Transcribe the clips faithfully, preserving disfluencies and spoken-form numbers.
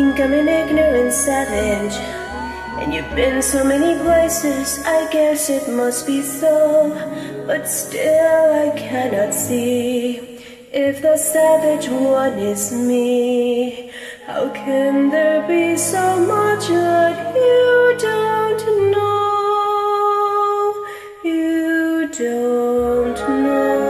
think I'm an ignorant savage, and you've been so many places, I guess it must be so. But still I cannot see if the savage one is me. How can there be so much that you don't know? You don't know.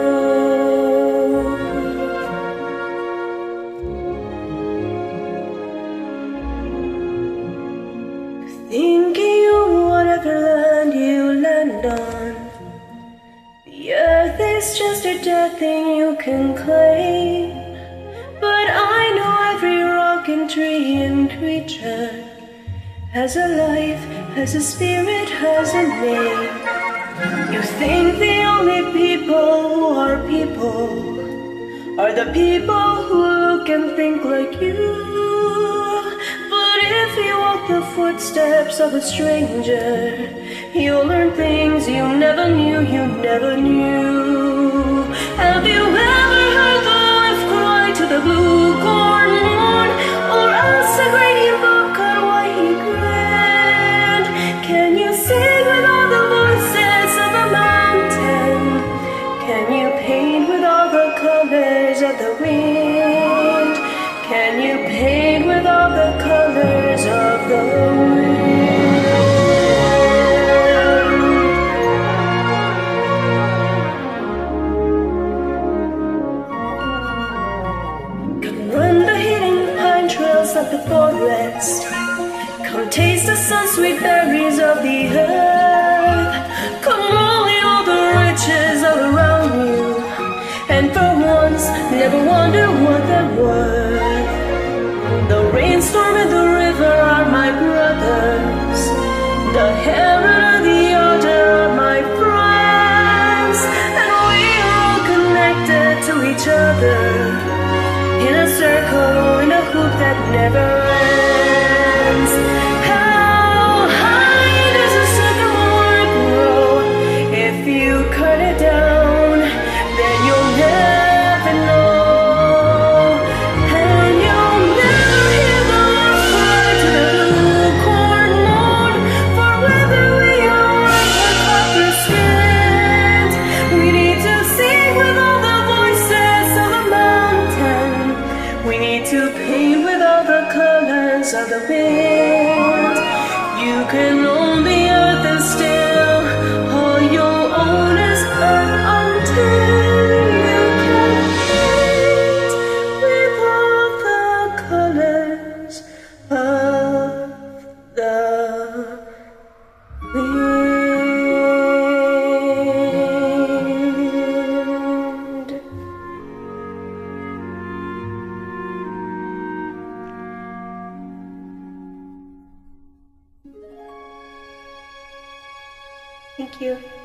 Thinking of whatever land you land on, the earth is just a dead thing you can claim. But I know every rock and tree and creature has a life, has a spirit, has a name. You think the only people who are people are the people who look and think like you. But if you walk the footsteps of a stranger, you'll learn things you never knew, you never knew. Have you ever heard the wolf cry to the blue corn moon, or ask the great hippocat why he grinned? Can you sing with all the voices of a mountain? Can you paint with all the colors of the wind? Can you paint with all the colors of the wind? Come run the hidden pine trails of the forest. Come taste the sun-sweet berries of the earth. Come roll in all the riches all around you, and for once never wonder what they're worth. The rainstorm and the river are my brothers. The heron and the otter are my friends, and we are all connected to each other in a circle, in a hoop that never ends. How high does a sycamore grow? If you cut it down, then you'll never know. And you'll never hear the wolf cry to the blue corn moon, for whether we are white or copper-skinned, we need to sing with all the voices of a mountain. We need to paint with all the colors of the wind. You can own the earth and still all you'll own is earth until you can paint with all the colors of the wind. Thank you.